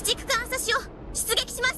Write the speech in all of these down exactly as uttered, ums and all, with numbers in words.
駆艦アサシを出撃します。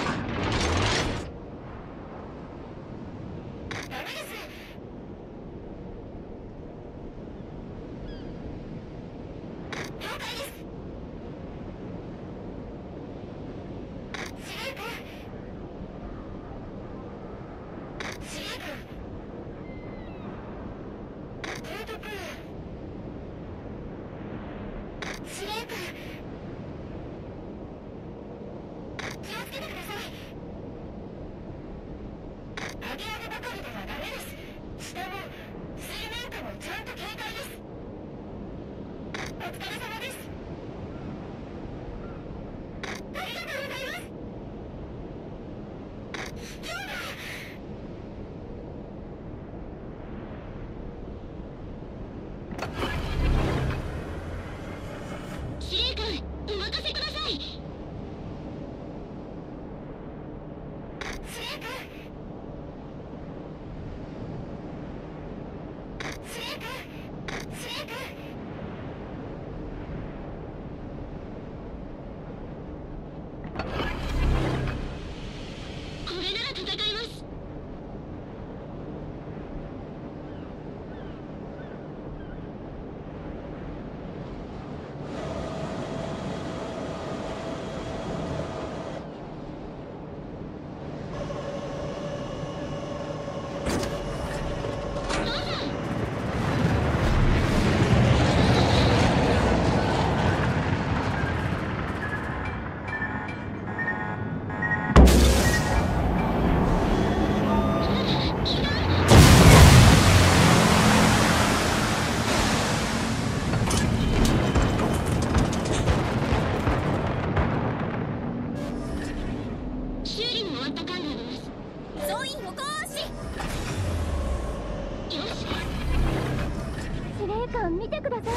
見てください。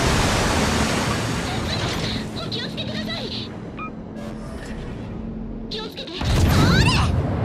お気をつけください。気をつけて。それ！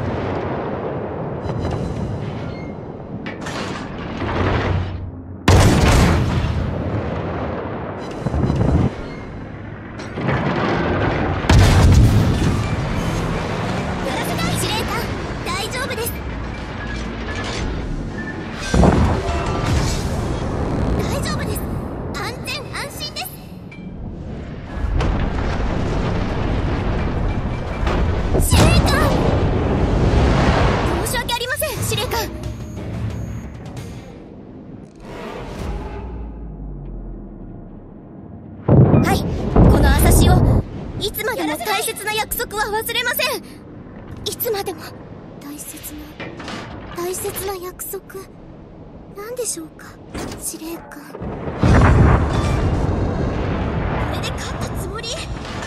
いつまでも大切な約束は忘れません。いつまでも大切な大切な約束なんでしょうか、司令官。これで勝ったつもり？